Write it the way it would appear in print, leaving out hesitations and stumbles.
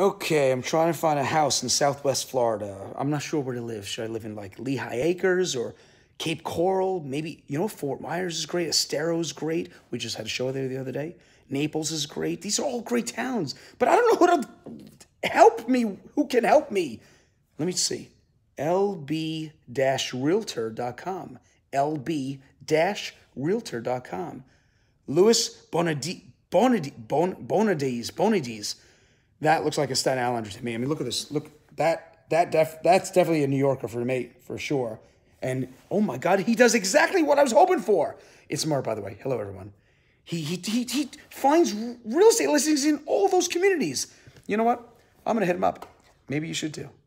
Okay, I'm trying to find a house in Southwest Florida. I'm not sure where to live. Should I live in like Lehigh Acres or Cape Coral? Maybe, Fort Myers is great. Estero's great. We just had a show there the other day. Naples is great. These are all great towns. But I don't know who to help me. Who can help me? Let me see. lb-realtor.com. lb-realtor.com. Louis Bonadies. That looks like a Staten Islander to me. I mean, look at this. Look, that's definitely a New Yorker for me, for sure. And oh my God, he does exactly what I was hoping for. It's Mark, by the way. Hello, everyone. He finds real estate listings in all those communities. You know what? I'm gonna hit him up. Maybe you should too.